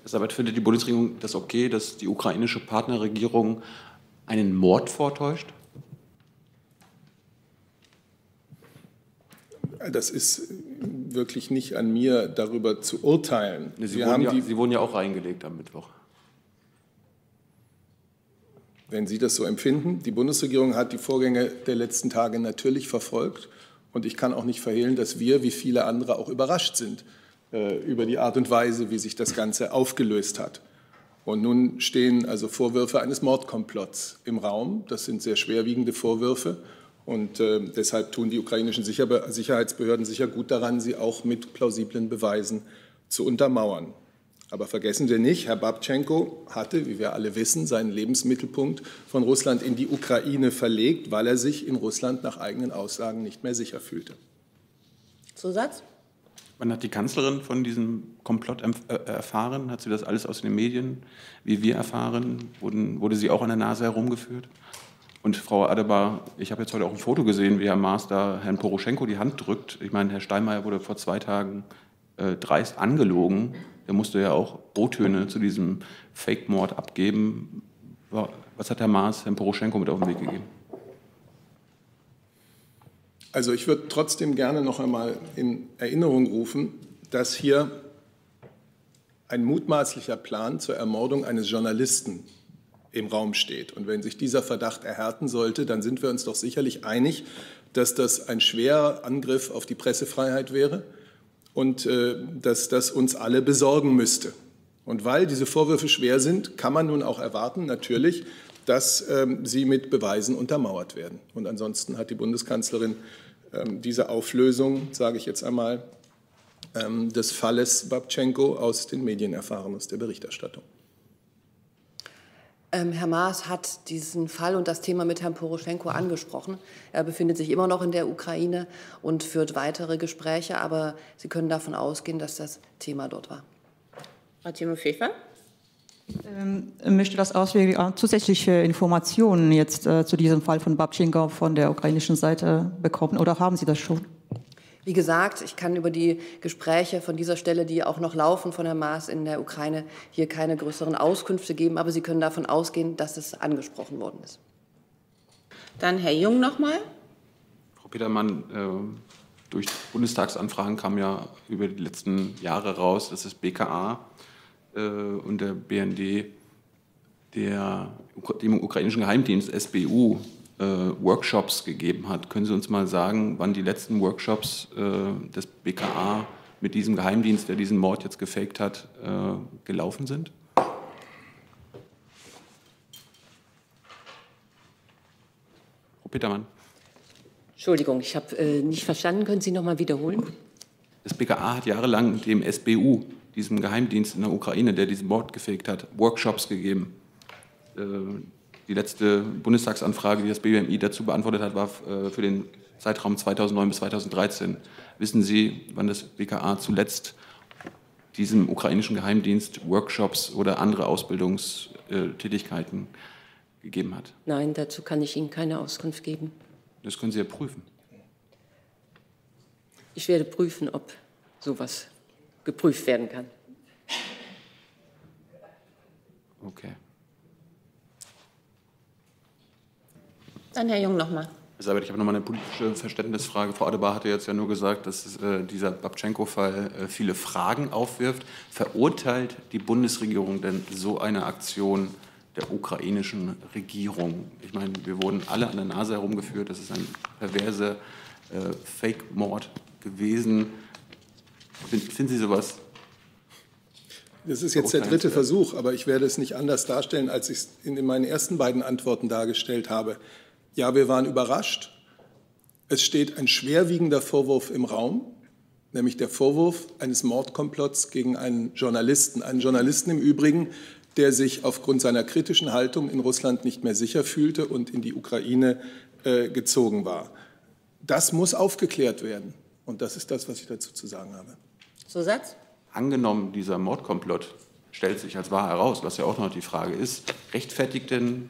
Herr Seibert, findet die Bundesregierung das okay, dass die ukrainische Partnerregierung einen Mord vortäuscht? Das ist wirklich nicht an mir, darüber zu urteilen. Sie wurden ja auch reingelegt am Mittwoch. Wenn Sie das so empfinden, die Bundesregierung hat die Vorgänge der letzten Tage natürlich verfolgt. Und ich kann auch nicht verhehlen, dass wir, wie viele andere, auch überrascht sind über die Art und Weise, wie sich das Ganze aufgelöst hat. Und nun stehen also Vorwürfe eines Mordkomplotts im Raum. Das sind sehr schwerwiegende Vorwürfe. Und deshalb tun die ukrainischen Sicherheitsbehörden sicher gut daran, sie auch mit plausiblen Beweisen zu untermauern. Aber vergessen wir nicht, Herr Babtschenko hatte, wie wir alle wissen, seinen Lebensmittelpunkt von Russland in die Ukraine verlegt, weil er sich in Russland nach eigenen Aussagen nicht mehr sicher fühlte. Zusatz? Wann hat die Kanzlerin von diesem Komplott erfahren? Hat sie das alles aus den Medien, wie wir erfahren? Wurde sie auch an der Nase herumgeführt? Und Frau Adebar, ich habe jetzt heute auch ein Foto gesehen, wie Herr Maas da Herrn Poroschenko die Hand drückt. Ich meine, Herr Steinmeier wurde vor 2 Tagen dreist angelogen. Der musste ja auch O-Töne zu diesem Fake-Mord abgeben. Was hat Herr Maas Herrn Poroschenko mit auf den Weg gegeben? Also ich würde trotzdem gerne noch einmal in Erinnerung rufen, dass hier ein mutmaßlicher Plan zur Ermordung eines Journalisten im Raum steht. Und wenn sich dieser Verdacht erhärten sollte, dann sind wir uns doch sicherlich einig, dass das ein schwerer Angriff auf die Pressefreiheit wäre und dass das uns alle besorgen müsste. Und weil diese Vorwürfe schwer sind, kann man nun auch erwarten, natürlich, dass sie mit Beweisen untermauert werden. Und ansonsten hat die Bundeskanzlerin diese Auflösung, sage ich jetzt einmal, des Falles Babtschenko aus den Medien erfahren, aus der Berichterstattung. Herr Maas hat diesen Fall und das Thema mit Herrn Poroschenko angesprochen. Er befindet sich immer noch in der Ukraine und führt weitere Gespräche. Aber Sie können davon ausgehen, dass das Thema dort war. Frau Timofeeva? Möchte das auswählen, zusätzliche Informationen jetzt zu diesem Fall von Babtschenko von der ukrainischen Seite bekommen? Oder haben Sie das schon? Wie gesagt, ich kann über die Gespräche von dieser Stelle, die auch noch laufen von Herrn Maas in der Ukraine, hier keine größeren Auskünfte geben. Aber Sie können davon ausgehen, dass es angesprochen worden ist. Dann Herr Jung noch mal. Frau Petermann, durch Bundestagsanfragen kam ja über die letzten Jahre raus, dass das BKA und der BND dem ukrainischen Geheimdienst SBU Workshops gegeben hat. Können Sie uns mal sagen, wann die letzten Workshops des BKA mit diesem Geheimdienst, der diesen Mord jetzt gefaked hat, gelaufen sind? Frau Petermann. Entschuldigung, ich habe nicht verstanden. Können Sie noch mal wiederholen? Das BKA hat jahrelang dem SBU, diesem Geheimdienst in der Ukraine, der diesen Mord gefaked hat, Workshops gegeben. Die letzte Bundestagsanfrage, die das BMI dazu beantwortet hat, war für den Zeitraum 2009 bis 2013. Wissen Sie, wann das BKA zuletzt diesem ukrainischen Geheimdienst Workshops oder andere Ausbildungstätigkeiten gegeben hat? Nein, dazu kann ich Ihnen keine Auskunft geben. Das können Sie ja prüfen. Ich werde prüfen, ob sowas geprüft werden kann. Okay. Dann Herr Jung noch mal. Herr Seibert, ich habe noch mal eine politische Verständnisfrage. Frau Adebar hatte jetzt ja nur gesagt, dass dieser Babtschenko-Fall viele Fragen aufwirft. Verurteilt die Bundesregierung denn so eine Aktion der ukrainischen Regierung? Ich meine, wir wurden alle an der Nase herumgeführt. Das ist ein perverser Fake-Mord gewesen. Finden Sie sowas? Das ist jetzt der dritte Versuch, aber ich werde es nicht anders darstellen, als ich es in meinen ersten beiden Antworten dargestellt habe. Ja, wir waren überrascht. Es steht ein schwerwiegender Vorwurf im Raum, nämlich der Vorwurf eines Mordkomplotts gegen einen Journalisten im Übrigen, der sich aufgrund seiner kritischen Haltung in Russland nicht mehr sicher fühlte und in die Ukraine gezogen war. Das muss aufgeklärt werden. Und das ist das, was ich dazu zu sagen habe. Zusatz? Angenommen, dieser Mordkomplott stellt sich als wahr heraus, was ja auch noch die Frage ist, rechtfertigt denn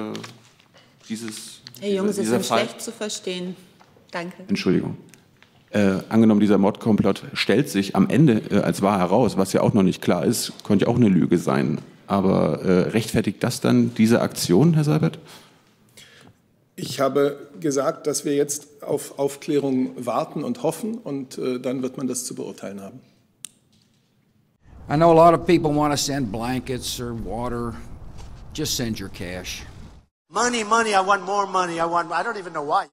Herr Jung, Sie sind schlecht zu verstehen. Danke. Entschuldigung. Angenommen, dieser Mordkomplott stellt sich am Ende als wahr heraus, was ja auch noch nicht klar ist, könnte ja auch eine Lüge sein. Aber rechtfertigt das dann diese Aktion, Herr Seibert? Ich habe gesagt, dass wir jetzt auf Aufklärung warten und hoffen und dann wird man das zu beurteilen haben. I know a lot of people want to send blankets or water. Just send your cash. Money, money, I want more money. I don't even know why.